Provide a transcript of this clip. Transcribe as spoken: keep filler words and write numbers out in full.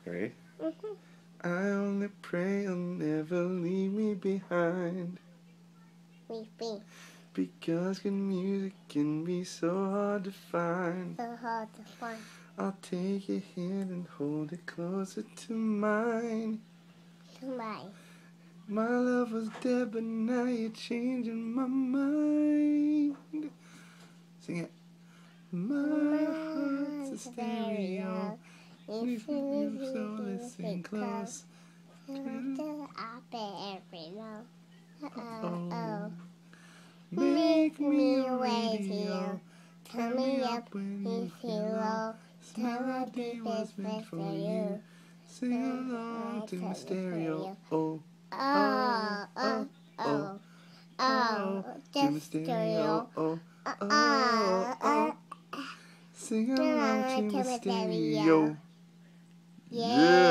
Ready? Mm-hmm. I only pray you'll never leave me behind. Me, me. Because good music can be so hard to find. So hard to find. I'll take your hand and hold it closer to mine. To mine. My love was dead, but now you're changing my mind. Sing it. My heart's a stereo. If you so listen close. I bet every note. Oh, Oh. make me a radio. Turn me up when you feel low. This melody was meant for you. Sing along to my stereo. Oh, Oh, oh, oh, oh, to my stereo. Oh, oh, oh. Sing along to my stereo. Yeah.